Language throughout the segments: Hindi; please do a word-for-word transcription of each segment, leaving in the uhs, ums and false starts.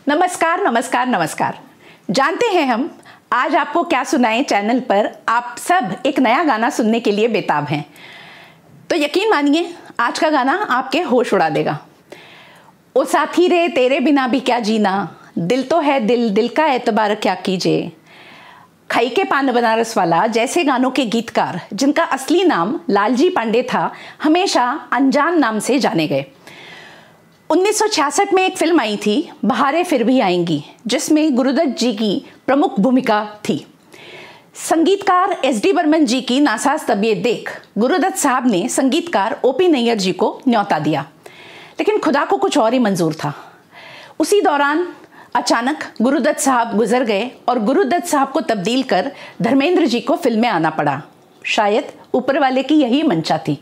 नमस्कार नमस्कार नमस्कार। जानते हैं हम आज आपको क्या सुनाएं चैनल पर आप सब एक नया गाना सुनने के लिए बेताब हैं। तो यकीन मानिए आज का गाना आपके होश उड़ा देगा। ओ साथी रे तेरे बिना भी क्या जीना, दिल तो है दिल, दिल का एतबार क्या कीजिए, खाई के पान बनारस वाला जैसे गानों के गीतकार जिनका असली नाम लालजी पांडे था, हमेशा अनजान नाम से जाने गए। उन्नीस सौ छियासठ में एक फिल्म आई थी बहारें फिर भी आएंगी, जिसमें गुरुदत्त जी की प्रमुख भूमिका थी। संगीतकार एस डी बर्मन जी की नासाज तबीयत देख गुरुदत्त साहब ने संगीतकार ओ पी नैयर जी को न्योता दिया, लेकिन खुदा को कुछ और ही मंजूर था। उसी दौरान अचानक गुरुदत्त साहब गुजर गए और गुरुदत्त साहब को तब्दील कर धर्मेंद्र जी को फिल्म में आना पड़ा। शायद ऊपर वाले की यही मंशा थी।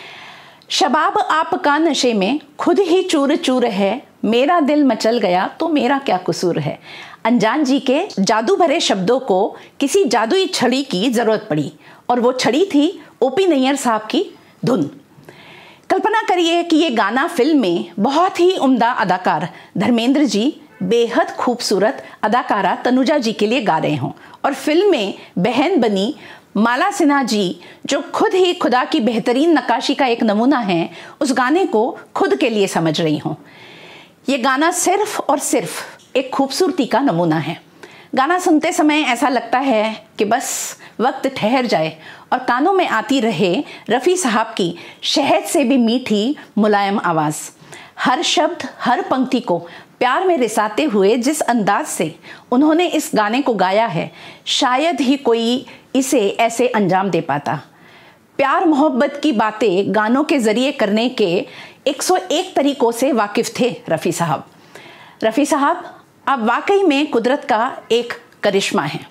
शबाब आपका नशे में खुद ही चूर चूर है, मेरा दिल मचल गया तो मेरा क्या कसूर है। अनजान जी के जादू भरे शब्दों को किसी जादुई छड़ी की जरूरत पड़ी और वो छड़ी थी ओ पी नैयर साहब की धुन। कल्पना करिए कि ये गाना फिल्म में बहुत ही उम्दा अदाकार धर्मेंद्र जी बेहद खूबसूरत अदाकारा तनुजा जी के लिए गा रहे हों और फिल्म में बहन बनी माला सिन्हा जी, जो खुद ही खुदा की बेहतरीन नक्काशी का एक नमूना है, उस गाने को खुद के लिए समझ रही हों। ये गाना सिर्फ और सिर्फ एक खूबसूरती का नमूना है। गाना सुनते समय ऐसा लगता है कि बस वक्त ठहर जाए और कानों में आती रहे रफ़ी साहब की शहद से भी मीठी मुलायम आवाज़। हर शब्द हर पंक्ति को प्यार में रिसाते हुए जिस अंदाज से उन्होंने इस गाने को गाया है, शायद ही कोई इसे ऐसे अंजाम दे पाता। प्यार मोहब्बत की बातें गानों के जरिए करने के एक सौ एक तरीकों से वाकिफ थे रफ़ी साहब। रफ़ी साहब, आप वाकई में कुदरत का एक करिश्मा हैं।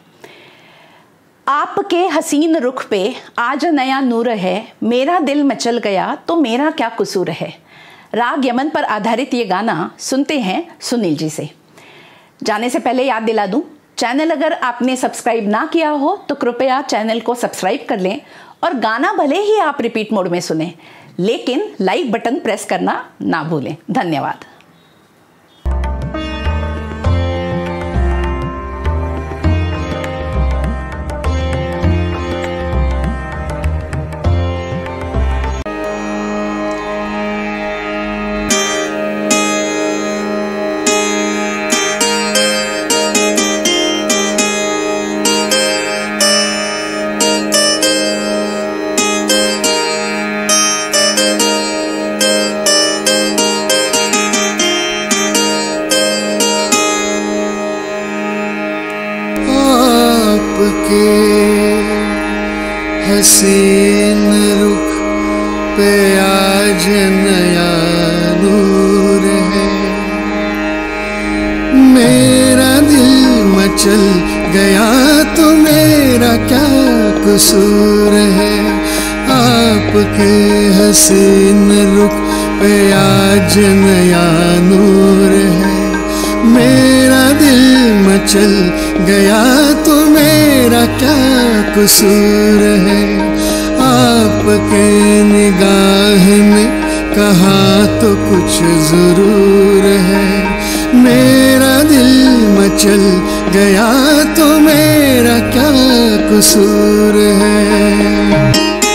आपके हसीन रुख पे आज नया नूर है, मेरा दिल मचल गया तो मेरा क्या कसूर है। राग यमन पर आधारित ये गाना सुनते हैं सुनील जी से। जाने से पहले याद दिला दूं, चैनल अगर आपने सब्सक्राइब ना किया हो तो कृपया चैनल को सब्सक्राइब कर लें और गाना भले ही आप रिपीट मोड में सुनें, लेकिन लाइक बटन प्रेस करना ना भूलें। धन्यवाद। हसीन रुख पे आज नया नूर है, मेरा दिल मचल गया तो मेरा क्या कसूर है। आपके हसीन रुख पे आज नया नूर है, मेरा दिल मचल गया तो मेरा क्या कसूर है। आपके निगाह ने कहा तो कुछ जरूर है, मेरा दिल मचल गया तो मेरा क्या कसूर है।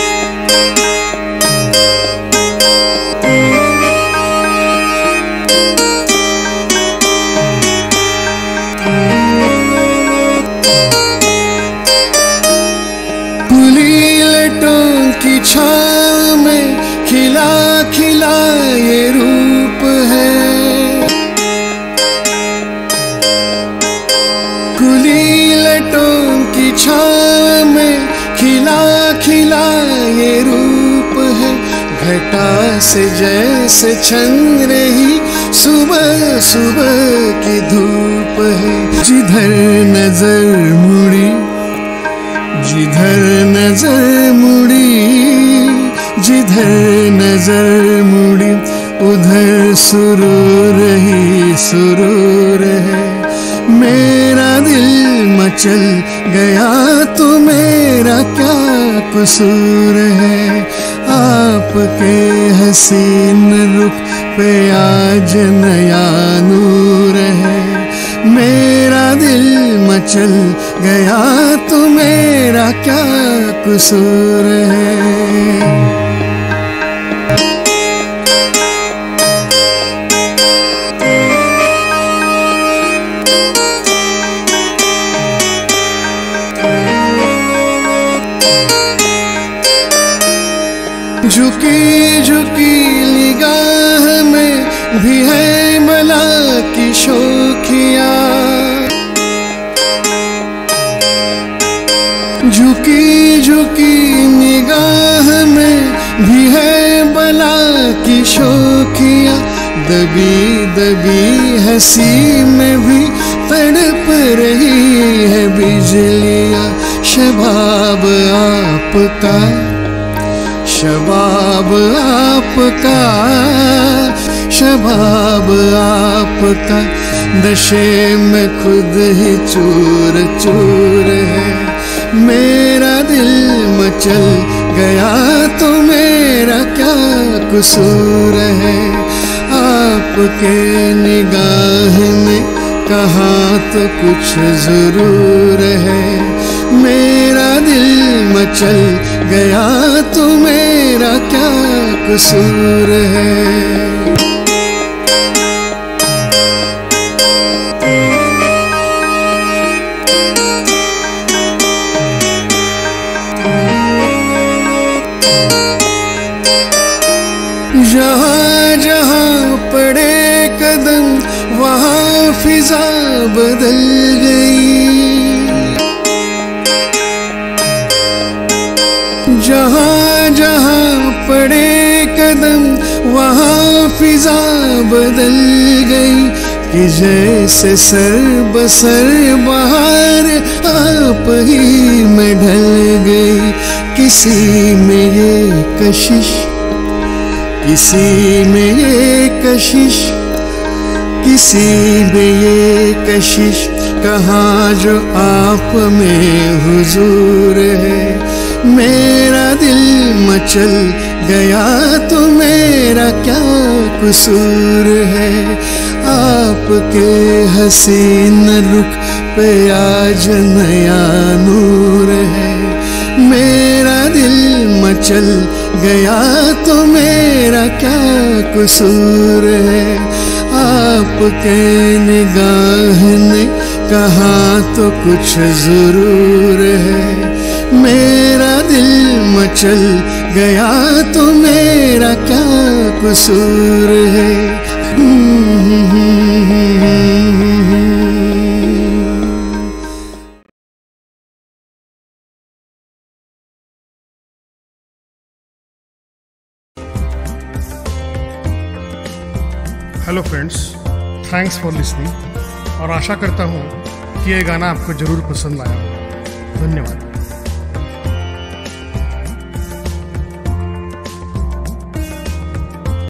छाँव में खिला खिला ये रूप है, खुली लटों की छाँव में खिला खिला ये रूप है। घटा से जैसे छन रही सुबह सुबह की धूप है। जिधर नजर मुड़ी जिधर नजर मुड़ी जिधर नजर मुड़ी उधर सुरूर ही सुरूर है। मेरा दिल मचल गया तो मेरा क्या कसूर है। आपके हसीन रुख पे आज नया नूर है। मचल गया तो मेरा क्या कसूर है। झुकी झुकी निगाह में भी है मला की शोखियाँ, झुकी झुकी निगाह में भी है बला की शोखियाँ, दबी दबी हंसी में भी तड़प रही है बिजलियाँ। शबाब आपका, शबाब आपका, शबाब आपका नशे में खुद ही चूर चूर है। मेरा दिल मचल गया तो मेरा क्या कसूर है। आपके निगाह में कहाँ तो कुछ जरूर है। मेरा दिल मचल गया तो मेरा क्या कसूर है। जहाँ जहाँ पड़े कदम वहाँ फिजा बदल गई, जहाँ जहाँ पड़े कदम वहाँ फिजा बदल गई। कि जैसे सर बसर बहार आप ही में ढल गई। किसी में ये कशिश, किसी में ये कशिश, किसी में ये कशिश, कहाँ जो आप में हुजूर है। मेरा दिल मचल गया तो मेरा क्या कसूर है। आपके हसीन रुख पे आज नया नूर है। मेरा दिल मचल गया तो मेरा क्या कसूर है। आपके निगाह ने कहा तो कुछ जरूर है। मेरा दिल मचल गया तो मेरा क्या कसूर है। Hello friends, thanks for listening और आशा करता हूँ कि ये गाना आपको ज़रूर पसंद आया। धन्यवाद।